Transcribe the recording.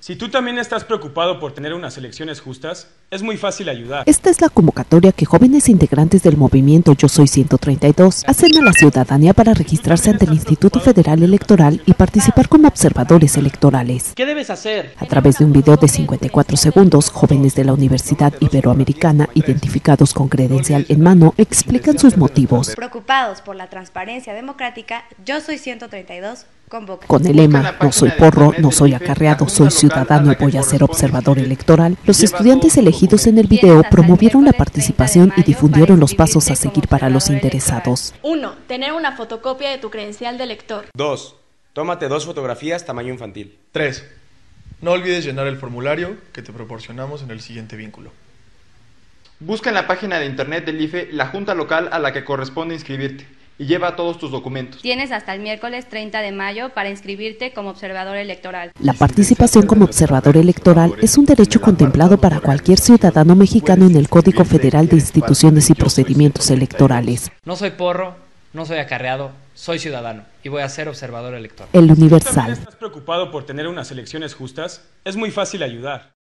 Si tú también estás preocupado por tener unas elecciones justas, es muy fácil ayudar. Esta es la convocatoria que jóvenes integrantes del movimiento Yo Soy 132 hacen a la ciudadanía para registrarse ante el Instituto Federal Electoral y participar como observadores electorales. ¿Qué debes hacer? A través de un video de 54 segundos, jóvenes de la Universidad Iberoamericana, identificados con credencial en mano, explican sus motivos. Preocupados por la transparencia democrática, Yo Soy 132 convoca. Con el lema "No soy porro, no soy acarreado, soy ciudadano y voy a ser observador electoral", los estudiantes elegidos en el video promovieron la participación y difundieron los pasos a seguir para los interesados. 1. Tener una fotocopia de tu credencial de elector. 2. Tómate 2 fotografías tamaño infantil. 3. No olvides llenar el formulario que te proporcionamos en el siguiente vínculo. Busca en la página de internet del IFE la junta local a la que corresponde inscribirte y lleva todos tus documentos. Tienes hasta el miércoles 30 de mayo para inscribirte como observador electoral. La participación como observador electoral es un derecho contemplado para cualquier ciudadano mexicano en el Código Federal de Instituciones y Procedimientos Electorales. No soy porro, no soy acarreado, soy ciudadano y voy a ser observador electoral. El Si tú Universal. también estás preocupado por tener unas elecciones justas, es muy fácil ayudar.